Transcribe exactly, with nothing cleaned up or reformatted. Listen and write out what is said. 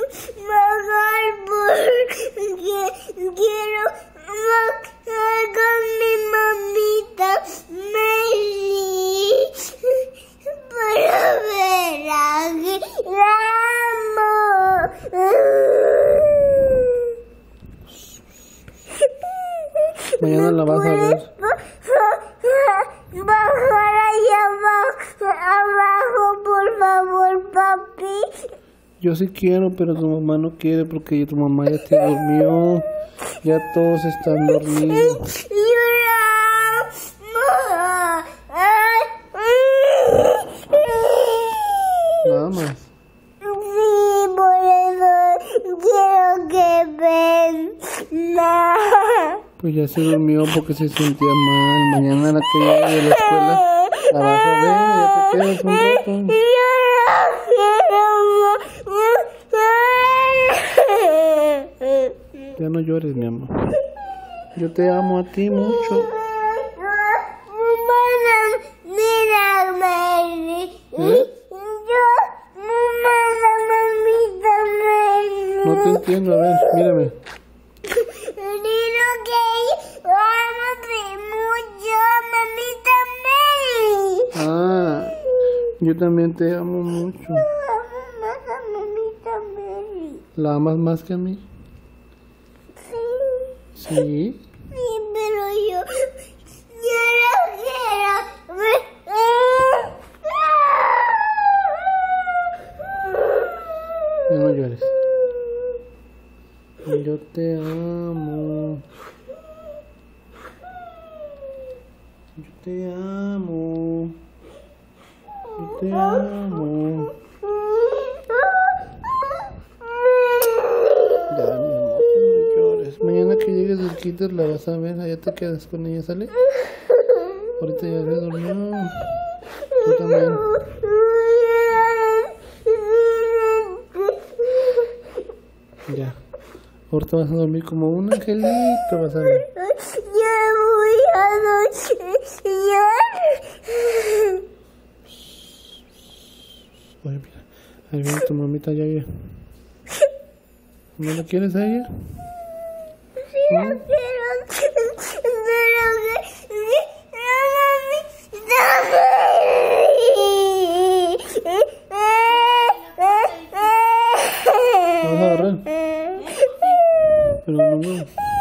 bajar porque quiero bajar con mi mamita Mary para ver a que la amo. Mañana la vas a ver. Bajar allá abajo, abajo, por favor, papi. Yo sí quiero, pero tu mamá no quiere porque tu mamá ya te durmió. Ya todos están dormidos. Nada más. Sí, por eso quiero que venga. Pues ya se durmió porque se sentía mal. Mañana a la que llegue de la escuela la vas a ver, ya te quedas un rato. Ya no llores, mi amor. Yo te amo a ti mucho. Mira, Mary. ¿Eh? Yo, mamá, mamita Mary. No te entiendo, a ver, mírame. Digo que amo mucho a mamita Mary. Ah, yo también te amo mucho. Amo más a mamita Mary. ¿La amas más que a mí? Sí, Sí. sí, pero yo, yo no quiero. Ya no llores. Yo te amo. Yo te amo. Yo te amo. Ya, mi amor, ya no llores. Mañana que llegues del kinder la vas a ver. Allá te quedas con ella, ¿sale? Ahorita ya se durmió. Tú también. Ya. Ahorita vas a dormir como un angelito, vas a ver. Yo voy a dormir. Oye, mira. Ahí viene tu mamita ya, ya. ¿No la quieres a ella? Sí, la quiero. Pero ¿La vas a agarrar? Pero no, no.